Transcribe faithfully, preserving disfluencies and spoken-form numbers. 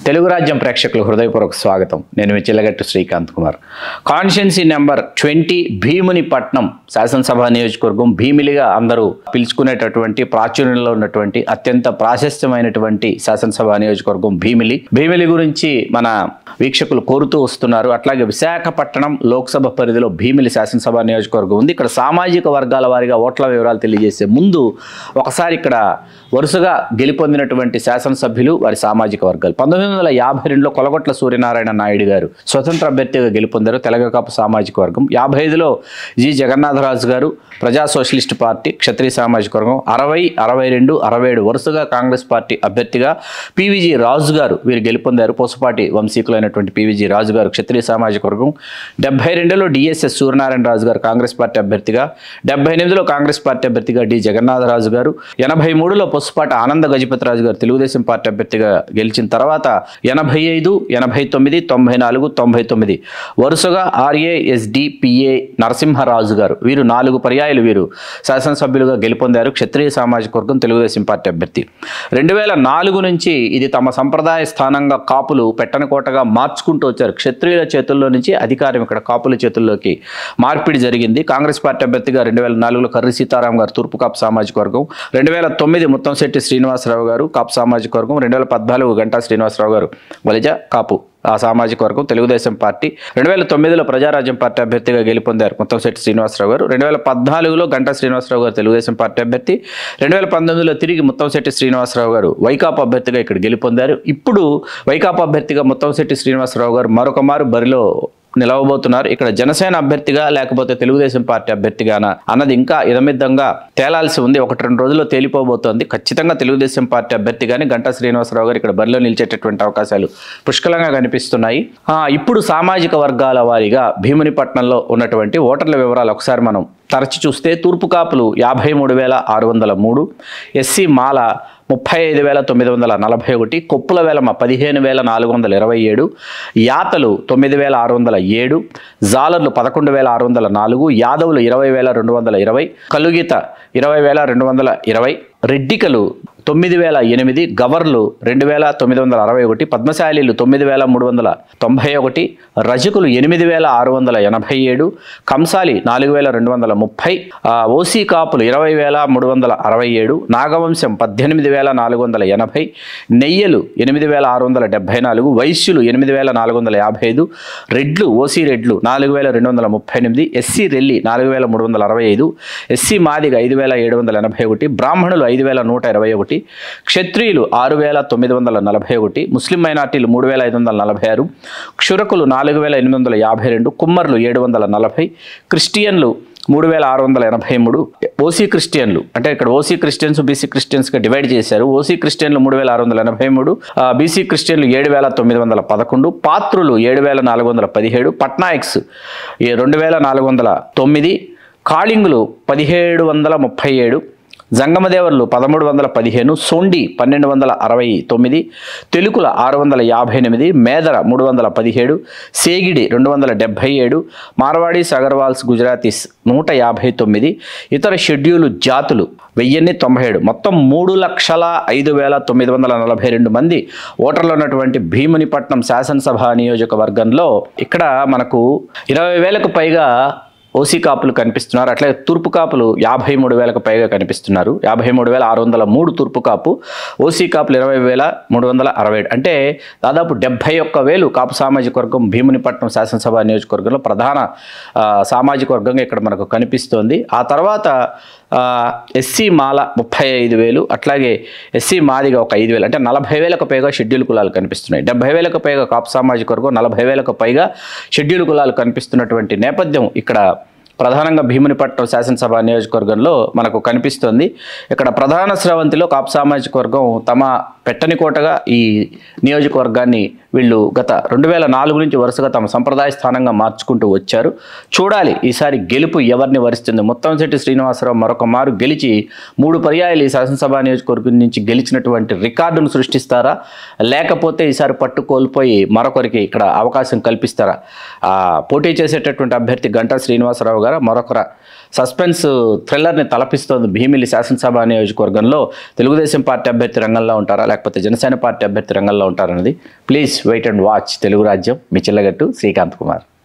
తెలుగు రాజ్యం ప్రేక్షకులకు హృదయపూర్వక స్వాగతం. నేను మీ Chillagattu Srikanth Kumar. Constituency number twenty Bheemunipatnam శాసనసభ నియోజకవర్గం, భీమిలిగా అందరూ పిలుచుకునేటటువంటి ప్రాచుర్యంలో ఉన్నటువంటి అత్యంత ప్రాశస్త్యమైనటువంటి శాసనసభ నియోజకవర్గం భీమిలి. భీమిలి గురించి మన వీక్షకులు కోరుతూ వస్తున్నారు. అట్లాగే విశాఖపట్నం లోక్సభ పరిధిలో భీమిలి శాసనసభ నియోజకవర్గం ఉంది. ఇక్కడ సామాజిక వర్గాల వారిగా ఓట్ల వివరాలు తెలియజేసే ముందు ఒకసారి ఇక్కడ వరుసగా గెలుపొందినటువంటి శాసనసభ్యులు, వారి సామాజిక వర్గాలు. పంతొమ్మిది వందల యాభై రెండులో కొలగొట్ల సూర్యనారాయణ నాయుడు గారు స్వతంత్ర అభ్యర్థిగా గెలుపొందారు, తెలగకాపు సామాజిక వర్గం. యాభై ఐదులో జి జగన్నాథరాజు గారు ప్రజా సోషలిస్ట్ పార్టీ క్షత్రియ సామాజిక వర్గం. అరవై అరవై రెండు అరవై ఏడు వరుసగా కాంగ్రెస్ పార్టీ అభ్యర్థిగా పివిజి రాజు గారు వీరు గెలుపొందారు. పోసపాటి వంశీకులైనటువంటి పివిజి రాజు గారు క్షత్రియ సామాజిక వర్గం. డెబ్బై రెండులో డిఎస్ఎస్ సూర్యనారాయణ రాజు గారు కాంగ్రెస్ పార్టీ అభ్యర్థిగా, డెబ్బై ఎనిమిదిలో కాంగ్రెస్ పార్టీ అభ్యర్థిగా డి జగన్నాథరాజు గారు, ఎనభై మూడులో పొసపాటి ఆనంద గజపతిరాజు గారు తెలుగుదేశం పార్టీ అభ్యర్థిగా గెలిచిన తర్వాత ఎనభై ఐదు ఎనభై తొమ్మిది తొంభై నాలుగు తొంభై తొమ్మిది వరుసగా ఆర్ఏఎస్డిపిఏ నరసింహరాజు గారు వీరు నాలుగు పర్యాయాలు వీరు శాసనసభ్యులుగా గెలుపొందారు. క్షత్రియ సామాజిక వర్గం తెలుగుదేశం పార్టీ అభ్యర్థి. రెండు వేల నాలుగు నుంచి ఇది తమ సంప్రదాయ స్థానంగా కాపులు పెట్టని కోటగా మార్చుకుంటూ వచ్చారు. క్షత్రియుల చేతుల్లో నుంచి అధికారం ఇక్కడ కాపుల చేతుల్లోకి మార్పిడి జరిగింది. కాంగ్రెస్ పార్టీ అభ్యర్థిగా రెండు వేల నాలుగులో కర్రి సీతారాం గారు తూర్పు కాపు సామాజిక వర్గం. రెండు వేల తొమ్మిది ముత్తంశెట్టి శ్రీనివాసరావు గారు కాపు సామాజిక వర్గం. రెండు వేల పద్నాలుగు గంటా శ్రీనివాసరావు గారు వలిజ కాపు ఆ సామాజిక వర్గం తెలుగుదేశం పార్టీ. రెండు వేల తొమ్మిదిలో ప్రజారాజ్యం పార్టీ అభ్యర్థిగా గెలుపొందారు ముత్తంశెట్టి శ్రీనివాసరావు గారు. రెండు వేల పద్నాలుగులో గంటా శ్రీనివాసరావు గారు తెలుగుదేశం పార్టీ అభ్యర్థి. రెండు వేల పంతొమ్మిదిలో తిరిగి ముత్తంశెట్టి శ్రీనివాసరావు గారు వైకాపా అభ్యర్థిగా ఇక్కడ గెలుపొందారు. ఇప్పుడు వైకాపా అభ్యర్థిగా ముత్తంశెట్టి శ్రీనివాసరావు గారు మరొక మారు బరిలో నిలవబోతున్నారు. ఇక్కడ జనసేన అభ్యర్థిగా లేకపోతే తెలుగుదేశం పార్టీ అభ్యర్థిగానా అన్నది ఇంకా ఇదమిద్దంగా తేలాల్సి ఉంది. ఒకటి రెండు రోజుల్లో తేలిపోబోతోంది. ఖచ్చితంగా తెలుగుదేశం పార్టీ అభ్యర్థిగానే గంటా శ్రీనివాసరావు గారు ఇక్కడ బరిలో నిలిచేటటువంటి అవకాశాలు పుష్కలంగా కనిపిస్తున్నాయి. ఇప్పుడు సామాజిక వర్గాల వారీగా భీమునిపట్నంలో ఉన్నటువంటి ఓటర్ల వివరాలు ఒకసారి మనం తరచి చూస్తే, తూర్పు కాపులు యాభై మూడు వేల ఆరు వందల మూడు, ఎస్సీ మాల ముప్పై ఐదు వేల తొమ్మిది వందల నలభై ఒకటి, కొప్పుల వేలమ పదిహేను వేల నాలుగు వందల ఇరవై ఏడు, యాతలు తొమ్మిది వేల ఆరు వందల ఏడు, జాలర్లు పదకొండు వేల ఆరు వందల నాలుగు, యాదవులు ఇరవై వేల రెండు వందల ఇరవై, కలుగిత ఇరవై వేల రెండు వందల ఇరవై, రెడ్డికలు తొమ్మిది వేల ఎనిమిది, గవర్లు రెండు వేల తొమ్మిది వందల అరవై ఒకటి, పద్మశాలీలు తొమ్మిది వేల మూడు వందల తొంభై ఒకటి, రజకులు ఎనిమిది వేల ఆరు వందల ఎనభై ఏడు, కంసాలి నాలుగు వేల రెండు వందల ముప్పై, ఓసీ కాపులు ఇరవై వేల మూడు వందల అరవై ఏడు, నాగవంశం పద్దెనిమిది వేల నాలుగు వందల ఎనభై, నెయ్యలు ఎనిమిది వేల ఆరు వందల డెబ్బై నాలుగు, వైశ్యులు ఎనిమిది వేల నాలుగు వందల యాభై ఐదు, రెడ్లు ఓసీ రెడ్లు నాలుగు వేల రెండు వందల ముప్పై ఎనిమిది, ఎస్సీ రెల్లి నాలుగు వేల మూడు వందల అరవై ఐదు, ఎస్సీ మాదిగ ఐదు వేల ఏడు వందల ఎనభై ఒకటి, బ్రాహ్మణులు ఐదు వేల నూట ఇరవై ఒకటి, క్షత్రియులు ఆరు వేల తొమ్మిది వందల నలభై ఒకటి, ముస్లిం మైనార్టీలు మూడు వేల ఐదు వందల నలభై ఆరు, క్షురకులు నాలుగు వేల ఎనిమిది వందల యాభై రెండు, కుమ్మర్లు ఏడు వందల నలభై, క్రిస్టియన్లు మూడు వేల ఆరు వందల ఎనభై మూడు, ఓసీ క్రిస్టియన్లు అంటే ఇక్కడ ఓసీ క్రిస్టియన్స్ బీసీ క్రిస్టియన్స్గా డివైడ్ చేశారు. ఓసీ క్రిస్టియన్లు మూడు వేల ఆరు వందల ఎనభై మూడు, బీసీ క్రిస్టియన్లు ఏడు వేల తొమ్మిది వందల పదకొండు, పాత్రులు ఏడు వేల నాలుగు వందల పదిహేడు, పట్నాయక్స్ రెండు వేల నాలుగు వందల తొమ్మిది, కాళింగులు పదిహేడు వందల ముప్పై ఏడు, జంగమదేవర్లు పదమూడు వందల పదిహేను, సోండి పన్నెండు వందల అరవై తొమ్మిది, తెలుకుల ఆరు వందల యాభై ఎనిమిది, మేదర మూడు వందల పదిహేడు, సేగిడి రెండు వందల డెబ్భై ఏడు, మార్వాడీస్ అగర్వాల్స్ గుజరాతీస్ నూట యాభై తొమ్మిది, ఇతర షెడ్యూలు జాతులు వెయ్యిన్ని తొంభై ఏడు, మొత్తం మూడు లక్షల ఐదు వేల తొమ్మిది వందల నలభై రెండు మంది ఓటర్లు ఉన్నటువంటి భీమునిపట్నం శాసనసభ నియోజకవర్గంలో ఇక్కడ మనకు ఇరవై వేలకు పైగా ఓసీ కాపులు కనిపిస్తున్నారు. అట్లాగే తూర్పు కాపులు యాభై మూడు వేలకు పైగా కనిపిస్తున్నారు. యాభై మూడు వేల ఆరు వందల మూడు తూర్పు కాపు, ఓసీ కాపులు ఇరవై వేల మూడు వందల అరవై ఏడు, అంటే దాదాపు డెబ్బై ఒక్క వేలు కాపు సామాజిక వర్గం భీమునిపట్నం శాసనసభ నియోజకవర్గంలో ప్రధాన సామాజిక వర్గంగా ఇక్కడ మనకు కనిపిస్తోంది. ఆ తర్వాత ఎస్సీ మాల ముప్పై ఐదు వేలు, అట్లాగే ఎస్సీ మాదిగా ఒక ఐదు వేలు, అంటే నలభై వేలకు పైగా షెడ్యూల్ కులాలు కనిపిస్తున్నాయి. డెబ్బై వేలకు పైగా కాపు సామాజిక వర్గం, నలభై వేలకు పైగా షెడ్యూల్ కులాలు కనిపిస్తున్నటువంటి నేపథ్యం ఇక్కడ ప్రధానంగా భీమునిపట్నం శాసనసభ నియోజకవర్గంలో మనకు కనిపిస్తుంది. ఇక్కడ ప్రధాన స్రవంతిలో కాపు సామాజిక వర్గం తమ పెట్టని కోటగా ఈ నియోజకవర్గాన్ని వీళ్ళు గత రెండు వేల నాలుగు నుంచి వరుసగా తమ సంప్రదాయ స్థానంగా మార్చుకుంటూ వచ్చారు. చూడాలి ఈసారి గెలుపు ఎవరిని వరిస్తుంది. ముత్తంశెట్టి శ్రీనివాసరావు మరొక మారు గెలిచి మూడు పర్యాయాలు ఈ శాసనసభ నియోజకవర్గం నుంచి గెలిచినటువంటి రికార్డును సృష్టిస్తారా, లేకపోతే ఈసారి పట్టు కోల్పోయి మరొకరికి ఇక్కడ అవకాశం కల్పిస్తారా? పోటీ చేసేటటువంటి అభ్యర్థి గంటా శ్రీనివాసరావు గారు మరొకరు సస్పెన్స్ థ్రిల్లర్ని తలపిస్తోంది భీమిలి శాసనసభ నియోజకవర్గంలో. తెలుగుదేశం పార్టీ అభ్యర్థి రంగంలో ఉంటారా, లేకపోతే జనసేన పార్టీ అభ్యర్థి రంగంలో ఉంటారన్నది please wait and watch. Telugu Rajyam, మీ చిల్లగట్టు శ్రీకాంత్ కుమార్.